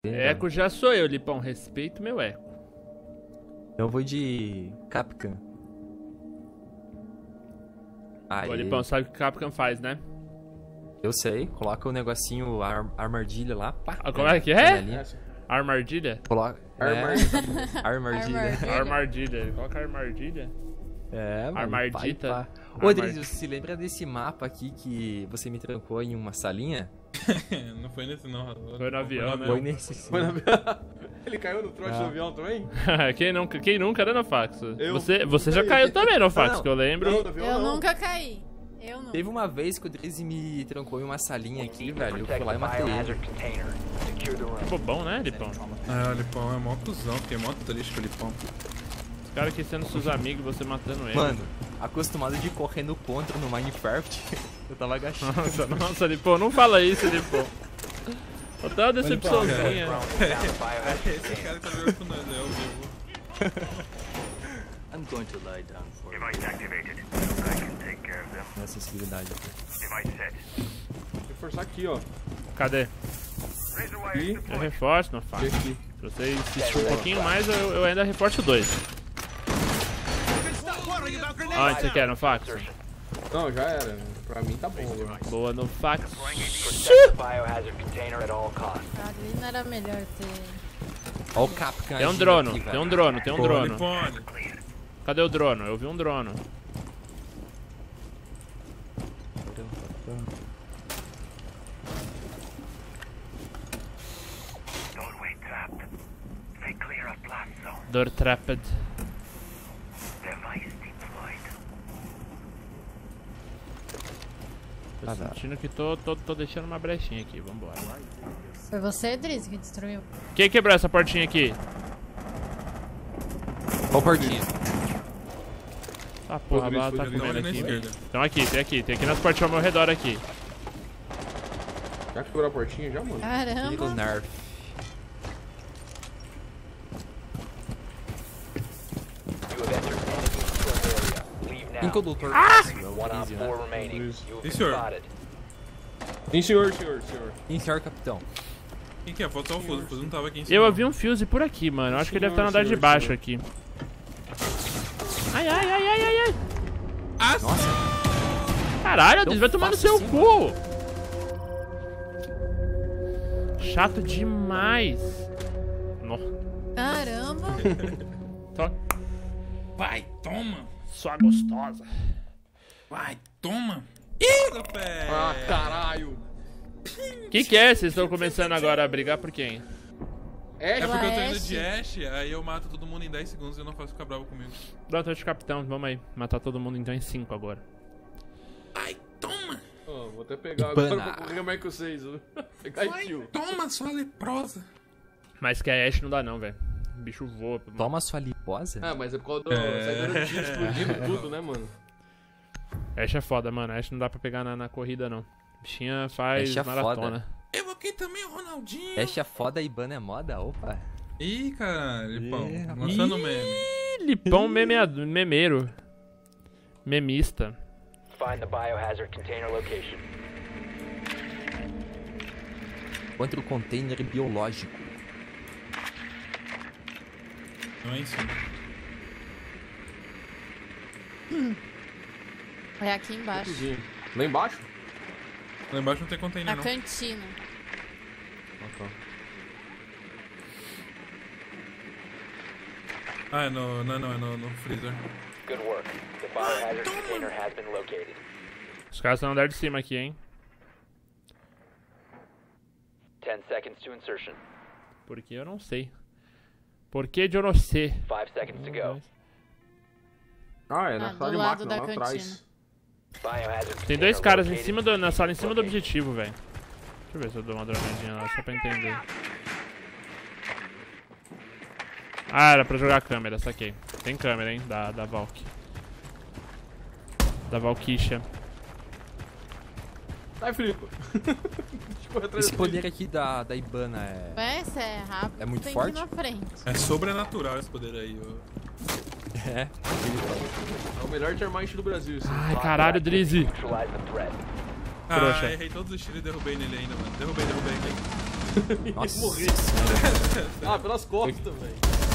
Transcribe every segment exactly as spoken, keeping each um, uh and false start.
Eco já sou eu, Lipão. Respeito meu eco. Eu vou de Capcom. Ô, Lipão, sabe o que o Capcom faz, né? Eu sei. Coloca o negocinho, a ar armadilha lá. Pá, ah, como é que é? Armadilha? Coloca... Armadilha. É. Armadilha. Armadilha. Coloca armadilha. É, mano. Armardita. Ô, Drizzy, você se lembra desse mapa aqui que você me trancou em uma salinha? Não foi nesse não. Foi no avião, né? Foi nesse sim. Foi no avião. Ele caiu no trote ah. do avião também? quem, nunca, quem nunca, né, Nofax? Eu. Você, você já caiu também, Nofax, que eu lembro. Não, eu não. nunca caí. Eu não. Teve uma vez que o Drizzy me trancou em uma salinha aqui, velho. Eu fui lá e matei ele. Que bobão, né, Lipão? É, o Lipão é mó cuzão, fiquei mó triste com o Lipão. Os caras aqui sendo seus amigos, você matando ele. Mano, acostumado de correr no contra no Minecraft, eu tava agachado. Nossa, nossa, Lipão, não fala isso, Lipão. Até uma decepçãozinha. Esse cara tá vendo com nós, é o vivo. I'm going to lie down for you. Device activated. I can take care of them. Essa sensibilidade aqui. Device set. Reforçar aqui, ó. Cadê? Aqui. Eu reforço, não faz. Se você insistir um pouquinho mais, eu, eu ainda reforço dois. Onde você quer, no fax? Não, já era. Pra mim tá bom agora. Boa no fax. Ali não era melhor ter... Ó o Capcom. Tem um drone, tem um drone, tem um drone. Cadê o drone? Eu vi um drone. Door trapped. Tô sentindo que tô, tô, tô deixando uma brechinha aqui, vambora. Foi você, Drizzy, que destruiu? Quem quebrou essa portinha aqui? Qual portinha? Ah, porra, a bala tá comendo aqui. Então aqui, tem aqui, tem aqui nas portinhas ao meu redor aqui. Já quebrou a portinha já, mano? Caramba. Nerf. Quem que é o doutor? Ah! Sim, senhor. Sim, senhor, senhor, senhor. Sim, senhor, capitão. Quem que é? Faltou o Fuse, o Fuse não tava aqui em cima. Eu ouvi um fuse por aqui, mano. Eu acho que ele deve estar no andar de baixo aqui. Ai, ai, ai, ai, ai, ai. Ah, nossa. Caralho, Deus, vai tomar no seu assim, cu. Chato demais. No. Caramba. Tó. Vai, toma. Sua gostosa. Vai, toma. Ih, do pé. Ah, caralho. Que que é? Vocês estão começando agora a brigar por quem? É, é porque eu tô indo Ash. de Ash, aí eu mato todo mundo em dez segundos e eu não faço ficar bravo comigo. Não, tô de capitão, vamos aí. Matar todo mundo então em cinco agora. Ai, toma. Oh, vou até pegar Ibana. agora pra correr mais que vocês. Pegar Vai, tio. toma, sua leprosa. Mas que a Ashe não dá não, velho. O bicho voa. Mano. Toma sua liposa? Ah, mas é por causa do É. saída do tiro explodindo tudo, né, mano? Ashe é foda, mano. Ashe não dá pra pegar na, na corrida, não. Bichinha faz Ashe é maratona. foda. Eu aqui também, o Ronaldinho. Ashe é foda, Ibana é moda? Opa. Ih, caralho, Lipão. Ih, Lançando meme. Ih, Lipão memeado, memeiro. Memista. Find the biohazard container location. Contra o container biológico. Não é em cima. É aqui embaixo. Lá embaixo? Lá embaixo não tem container, Na não. cantina. Ah, tá. Ah, é no... Não, não, é no, no freezer. Good work. The biohazard container has been located. Os caras estão no andar de cima aqui, hein? Ten seconds to insertion. Porque eu não sei. Por que de eu não sei? Five seconds to go. Ah, é Ah, na do sala de lado máquina, da lá cantina. atrás. Biohazard Tem dois container caras em located. cima do, na sala, em cima do objetivo, velho. Deixa eu ver se eu dou uma drogadinha lá, só pra entender. Ah, era pra jogar a câmera, saquei. Tem câmera, hein, da, da Valk. Da Valkyria. Sai, Filipe. Esse poder aqui da, da Ibana é... Vai, você é rápido. É muito tem forte? Que ir na frente. É sobrenatural esse poder aí. Ó. É. É o melhor termite do Brasil, isso. Ai, caralho, Drizzy. Neutralize the threat. Ah, Trouxa. errei todos os tiros e derrubei nele ainda, mano. Derrubei, derrubei aqui. Nossa. Morri. Ah, pelas costas, velho.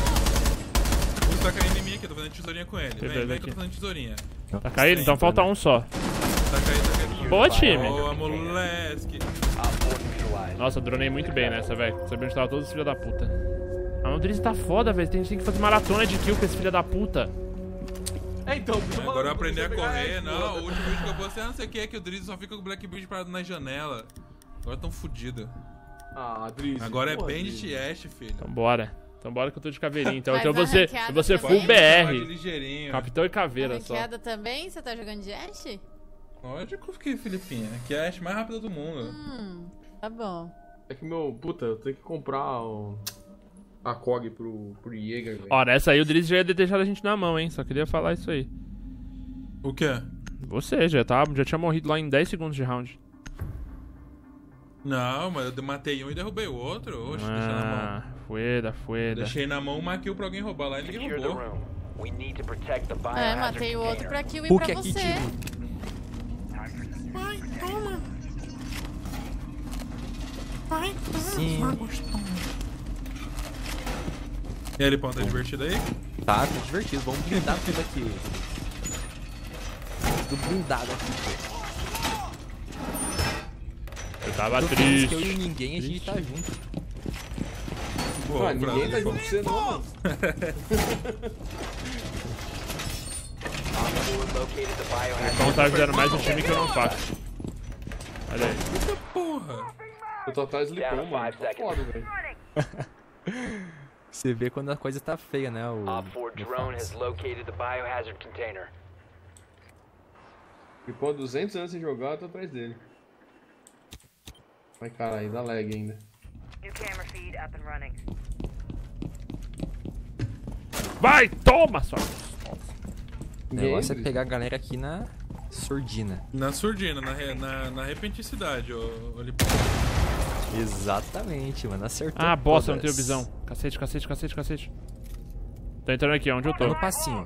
O tá caindo em mim aqui, tô fazendo tesourinha com ele. Vem, Beleza, vem que eu aqui. tô fazendo tesourinha. Tá caindo? Então falta um só. Tá caindo, tá caindo. Boa, time. Boa, moleque. Nossa, eu dronei muito bem nessa, velho. Sabia onde tava todos os filhos da puta. Ah, o Drizzy tá foda, velho. Tem, tem que fazer maratona de kill com esse filho da puta. É, então, Agora eu aprendi a correr. Não, o último vídeo que eu postei, não sei o que é que o Drizzy só fica com o Black Beard parado na janela. Agora tão fudido. Ah, Drizzy. Agora é porra, Bandit Drizzy. e Ash, filho. Então bora. Então bora que eu tô de caveirinha. Então, Mas então eu vou na ser, ranqueada eu vou ser também? full B Vai de R. ligeirinho. Capitão e caveira só. Ranqueada também? Você tá jogando de Ashe? Lógico que, Filipinha. Que é a Ash mais rápida do mundo. Hum, tá bom. É que meu, puta, eu tenho que comprar o... a C O G pro, pro Jäger, velho. Ora, essa aí o Drizzy já ia ter deixado a gente na mão, hein? Só queria falar isso aí. O quê? Você já, tá, já tinha morrido lá em dez segundos de round. Não, mas eu matei um e derrubei o outro. Oxe, deixei na mão. Ah, fueda, fueda. Deixei na mão uma kill pra alguém roubar lá e ninguém Secure the roubou. room. We need to protect the É, biohazard matei o outro container. pra kill e Puck pra aqui, você. tio. Sim. E aí, Lipão, tá divertido aí? Tá, tá divertido. Vamos blindar tudo aqui. Tudo blindado aqui, pô. Eu tava Eu fiz que eu triste. e ninguém, a gente tá junto. Pô, Ah, ninguém tá Fran, junto com você, não, mano. Op four located the biohazard. Então tá fazendo mais um time que eu não faço. Olha aí. porra. Eu tô atrás do Lipão, Down to mano. five Tá seconds. foda, velho. Você vê quando a coisa tá feia, né? O... Op four no drone Fox. has located the biohazard container. Lipão, duzentos anos sem jogar, eu tô atrás dele. Ai, caralho, dá lag ainda. New camera feed up and running. Vai, toma, sua. O negócio é pegar a galera aqui na surdina. Na surdina, na, re- na, na repenticidade, ô, ô Lipão. Exatamente, mano. Acertou. Ah, bosta, eu não todas. tenho visão. Cacete, cacete, cacete, cacete. Tô entrando aqui, onde eu Tá tô. no passinho.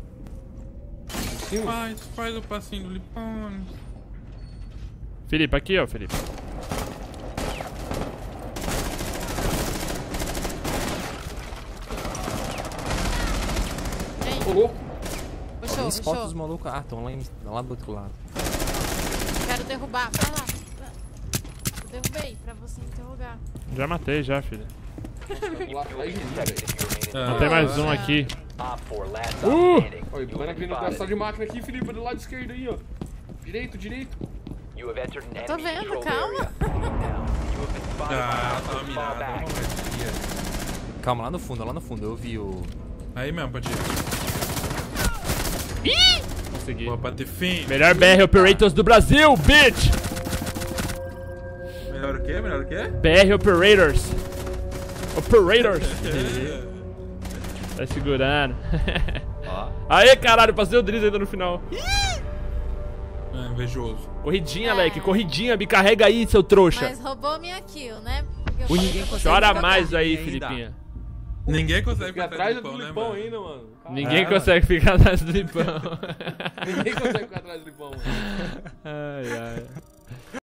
Faz, faz o passinho do Lipão. Felipe, aqui, ó, Felipe. Ô, louco. Puxou, Os fotos dos puxou. malucos. Ah, estão lá, em- lá do outro lado. Quero derrubar. Vai lá. Eu derrubei pra você interrogar. Já matei, já, filho. Lá atrás de mim, velho. Detected if you remain in Ah, Não tem mais um Ah. aqui. Op four last Uh! op standing. Olha, You vai have aqui been no sala spotted. de máquina aqui, Felipe, do lado esquerdo aí, ó. Direito, direito. You have entered an tô enemy vendo, controlled calma. area. Now, you have been spotted Ah, ela by tava hostiles. Fall mirada. back. Não vai Calma, lá no fundo, lá no fundo. Eu vi o. Aí mesmo, pode ir. Consegui. Boa, pra ter fim. Melhor B R Operators do Brasil, bitch! Melhor o quê? Melhor o quê? B R Operators. Operators. Tá segurando. Ó. Aê, caralho, passei o Drizzy ainda no final. É, invejoso. Corridinha, É. Leque, corridinha. Me carrega aí, seu trouxa. Mas roubou minha kill, né? Porque eu O falei ninguém pra você Chora jogar. mais aí, Ainda. Filipinha. Ninguém consegue Fica ficar atrás do do Lipão, né, Lipão mano? ainda, mano. Caralho. Ninguém É, consegue ficar atrás do Lipão. Ninguém consegue ficar atrás do Lipão, mano. Ai, ai.